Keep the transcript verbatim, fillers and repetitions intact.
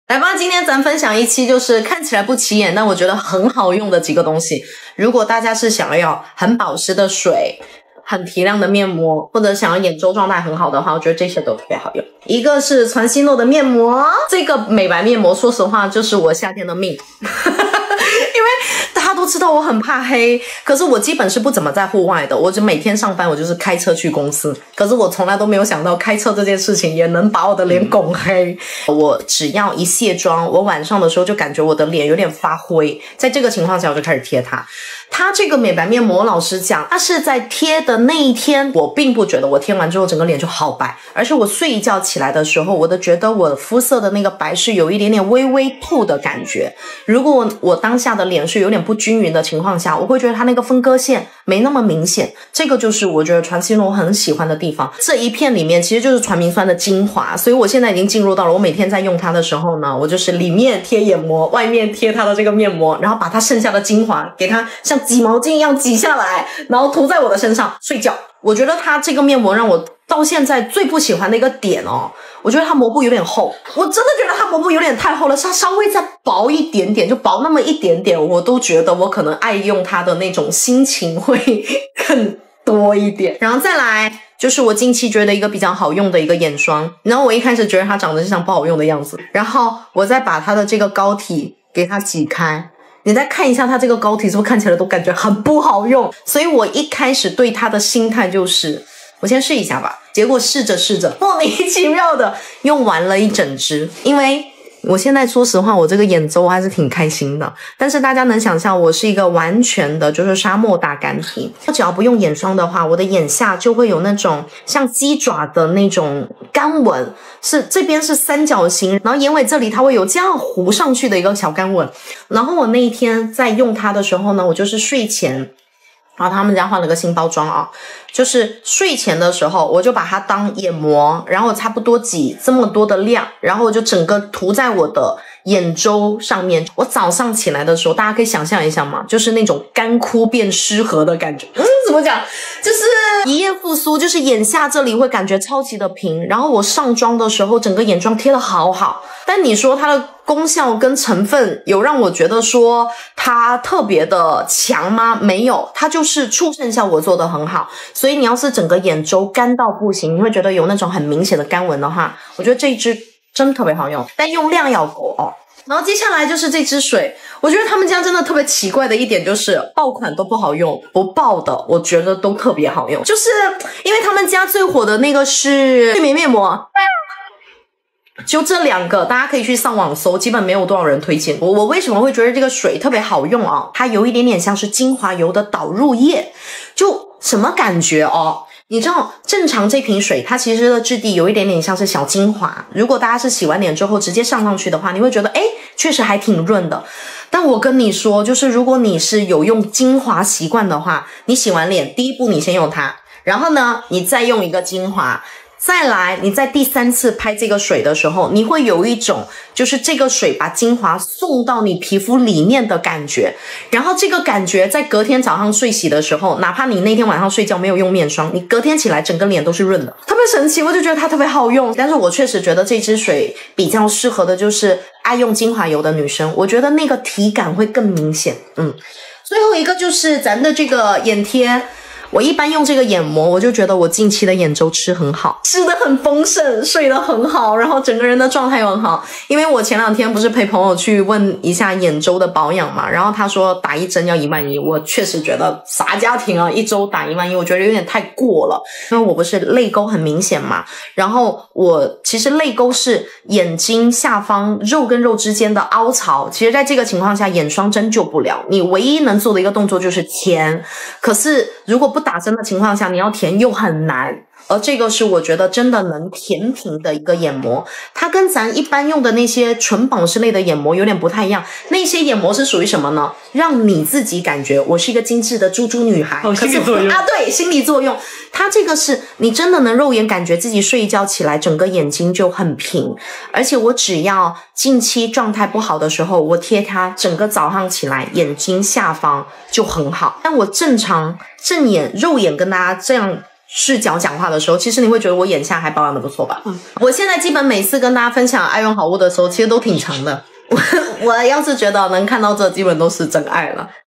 来吧，今天咱分享一期就是看起来不起眼，但我觉得很好用的几个东西。如果大家是想要很保湿的水，很提亮的面膜，或者想要眼周状态很好的话，我觉得这些都特别好用。一个是传希诺的面膜，这个美白面膜说实话就是我夏天的命。因为大家都知道我很怕黑，可是我基本是不怎么在户外的，我就每天上班我就是开车去公司，可是我从来都没有想到开车这件事情也能把我的脸拱黑。我只要一卸妆，我晚上的时候就感觉我的脸有点发灰，在这个情况下我就开始贴它。它这个美白面膜老实讲，它是在贴的那一天，我并不觉得我贴完之后整个脸就好白，而是我睡一觉起来的时候，我都觉得我肤色的那个白是有一点点微微透的感觉。如果我我当下的脸是有点不均匀的情况下，我会觉得它那个分割线没那么明显，这个就是我觉得传希诺很喜欢的地方。这一片里面其实就是传明酸的精华，所以我现在已经进入到了我每天在用它的时候呢，我就是里面贴眼膜，外面贴它的这个面膜，然后把它剩下的精华给它像挤毛巾一样挤下来，然后涂在我的身上睡觉。我觉得它这个面膜让我到现在最不喜欢的一个点哦，我觉得它膜布有点厚，我真的觉得它膜布有点太厚了，它稍微再薄一点点，就薄那么一点点，我都觉得我可能爱用它的那种心情会更多一点。然后再来就是我近期觉得一个比较好用的一个眼霜，然后我一开始觉得它长得就像不好用的样子，然后我再把它的这个膏体给它挤开，你再看一下它这个膏体是不是看起来都感觉很不好用，所以我一开始对它的心态就是我先试一下吧，结果试着试着莫名其妙的用完了一整支。因为我现在说实话我这个眼周还是挺开心的，但是大家能想象我是一个完全的就是沙漠大干皮，我只要不用眼霜的话，我的眼下就会有那种像鸡爪的那种干纹，是这边是三角形，然后眼尾这里它会有这样糊上去的一个小干纹。然后我那一天在用它的时候呢，我就是睡前，然后他们家换了个新包装啊，就是睡前的时候我就把它当眼膜，然后差不多挤这么多的量，然后我就整个涂在我的眼周上面。我早上起来的时候大家可以想象一下嘛，就是那种干枯变湿和的感觉。嗯，怎么讲，就是一夜复苏，就是眼下这里会感觉超级的平，然后我上妆的时候整个眼妆贴得好好。但你说它的功效跟成分有让我觉得说它特别的强吗？没有，它就是出渗效果做得很好。所以你要是整个眼周干到不行，你会觉得有那种很明显的干纹的话，我觉得这一支真特别好用，但用量要够哦。然后接下来就是这支水，我觉得他们家真的特别奇怪的一点就是爆款都不好用，不爆的我觉得都特别好用，就是因为他们家最火的那个是睡眠面膜，就这两个大家可以去上网搜，基本没有多少人推荐。我我为什么会觉得这个水特别好用啊？它有一点点像是精华油的导入液，就什么感觉哦？你知道正常这瓶水它其实的质地有一点点像是小精华，如果大家是洗完脸之后直接上上去的话，你会觉得诶确实还挺润的。但我跟你说，就是如果你是有用精华习惯的话，你洗完脸第一步你先用它，然后呢你再用一个精华，再来你在第三次拍这个水的时候，你会有一种就是这个水把精华送到你皮肤里面的感觉，然后这个感觉在隔天早上睡洗的时候，哪怕你那天晚上睡觉没有用面霜，你隔天起来整个脸都是润的，特别神奇。我就觉得它特别好用，但是我确实觉得这支水比较适合的就是爱用精华油的女生，我觉得那个体感会更明显。嗯，最后一个就是咱的这个眼贴，我一般用这个眼膜，我就觉得我近期的眼周吃很好，吃得很丰盛，睡得很好，然后整个人的状态又很好。因为我前两天不是陪朋友去问一下眼周的保养嘛，然后他说打一针要一万一，我确实觉得啥家庭啊，一周打一万一，我觉得有点太过了。因为我不是泪沟很明显嘛，然后我其实泪沟是眼睛下方肉跟肉之间的凹槽，其实在这个情况下眼霜真救不了，你唯一能做的一个动作就是填，可是如果不打针的情况下你要填又很难，而这个是我觉得真的能填平的一个眼膜。它跟咱一般用的那些纯保湿类的眼膜有点不太一样，那些眼膜是属于什么呢？让你自己感觉我是一个精致的猪猪女孩， 哦，心理作用啊，对，心理作用。它这个是你真的能肉眼感觉自己睡一觉起来整个眼睛就很平，而且我只要近期状态不好的时候，我贴它整个早上起来眼睛下方就很好。但我正常正眼肉眼跟大家这样视角讲话的时候，其实你会觉得我眼下还保养的不错吧。 嗯， 我现在基本每次跟大家分享爱用好物的时候，其实都挺长的。我我要是觉得能看到这，基本都是真爱了。